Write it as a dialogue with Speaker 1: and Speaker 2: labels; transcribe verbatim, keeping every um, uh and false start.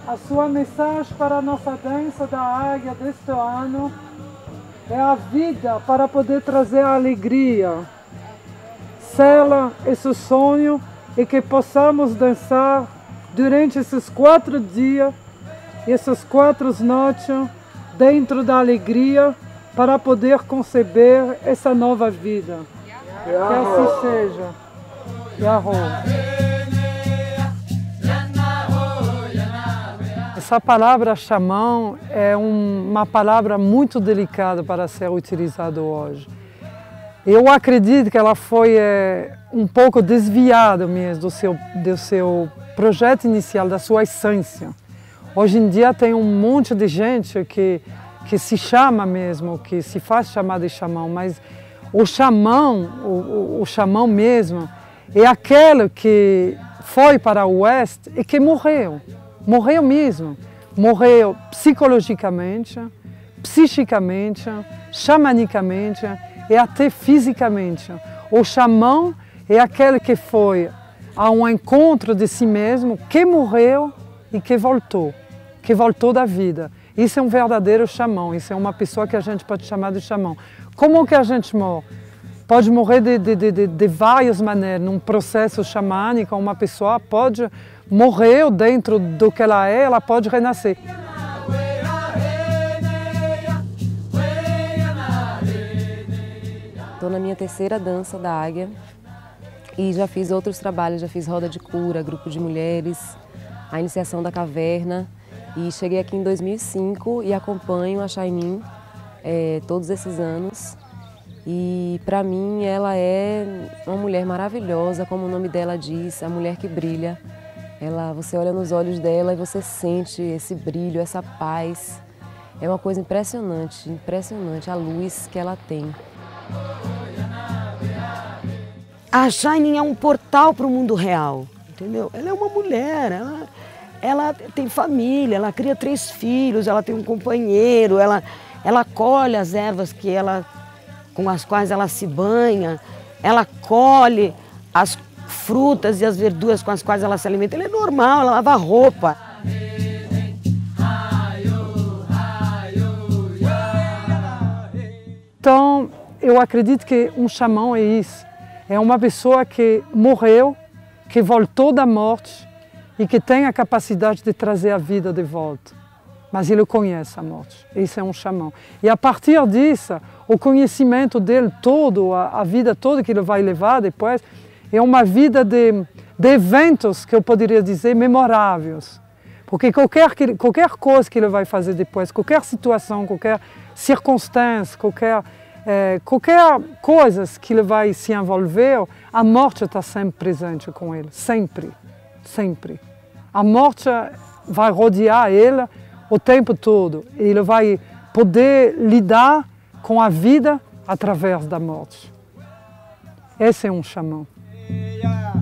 Speaker 1: A sua mensagem para a nossa dança da águia deste ano é a vida para poder trazer a alegria. Sela esse sonho e que possamos dançar durante esses quatro dias, essas quatro noites, dentro da alegria, para poder conceber essa nova vida. Que assim seja. Yahoo. Essa palavra xamã é um, uma palavra muito delicada para ser utilizada hoje. Eu acredito que ela foi é, um pouco desviada mesmo do seu, do seu projeto inicial, da sua essência. Hoje em dia tem um monte de gente que, que se chama mesmo, que se faz chamar de xamã, mas o xamã, o, o, o xamã mesmo, é aquele que foi para o oeste e que morreu. Morreu mesmo. Morreu psicologicamente, psiquicamente, xamanicamente e até fisicamente. O xamã é aquele que foi a um encontro de si mesmo, que morreu e que voltou, que voltou da vida. Isso é um verdadeiro xamã, isso é uma pessoa que a gente pode chamar de xamã. Como que a gente morre? Pode morrer de, de, de, de várias maneiras. Num processo xamânico, uma pessoa pode morrer dentro do que ela é, ela pode renascer.
Speaker 2: Estou na minha terceira dança da águia e já fiz outros trabalhos, já fiz roda de cura, grupo de mulheres, a iniciação da caverna e cheguei aqui em dois mil e cinco e acompanho a Chaimin é, todos esses anos. E para mim ela é uma mulher maravilhosa, como o nome dela diz, a mulher que brilha. Ela, você olha nos olhos dela e você sente esse brilho, essa paz. É uma coisa impressionante, impressionante a luz que ela tem.
Speaker 3: A Chaimin é um portal para o mundo real, entendeu? Ela é uma mulher, ela, ela tem família, ela cria três filhos, ela tem um companheiro, ela, ela colhe as ervas que ela, com as quais ela se banha, ela colhe as frutas e as verduras com as quais ela se alimenta. Ela é normal, ela lava roupa.
Speaker 1: Então, eu acredito que um xamã é isso. É uma pessoa que morreu, que voltou da morte e que tem a capacidade de trazer a vida de volta. Mas ele conhece a morte. Isso é um xamã. E a partir disso, o conhecimento dele todo, a, a vida toda que ele vai levar depois, é uma vida de, de eventos, que eu poderia dizer, memoráveis. Porque qualquer, qualquer coisa que ele vai fazer depois, qualquer situação, qualquer circunstância, qualquer, é, qualquer coisa que ele vai se envolver, a morte está sempre presente com ele. Sempre. Sempre. A morte vai rodear ele o tempo todo. Ele vai poder lidar com a vida através da morte. Esse é um xamã. Yeah.